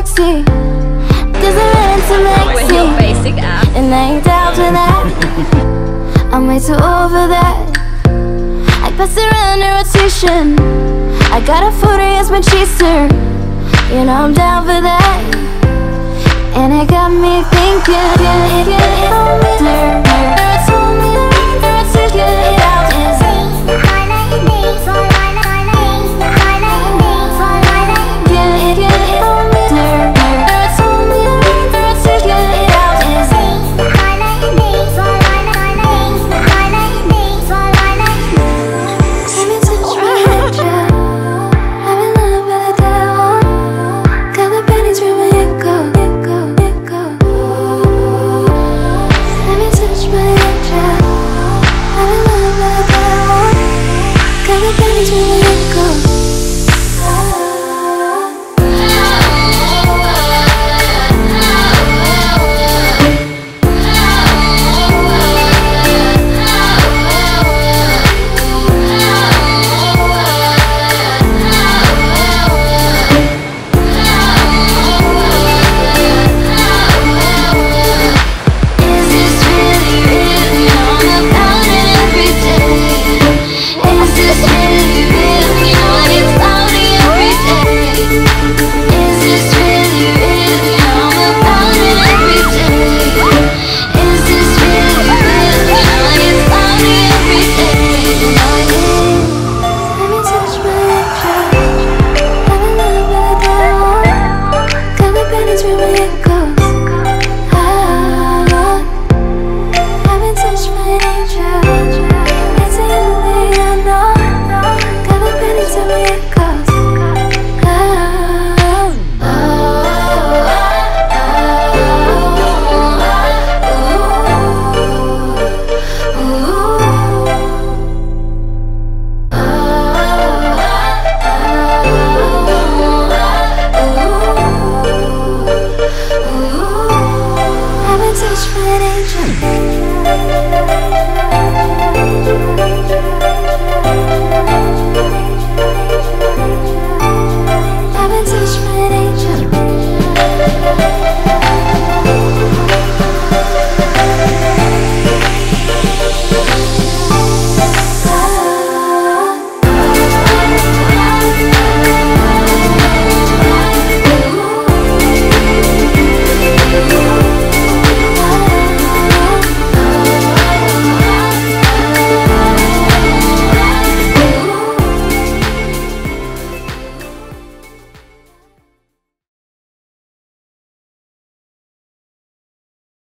sexy, cause I'm into With your Mexi, basic ass. and I ain't down for that. I'm way too over that. I pass around in rotation. I got a 40 as my chaser. You know I'm down for that. And it got me thinking,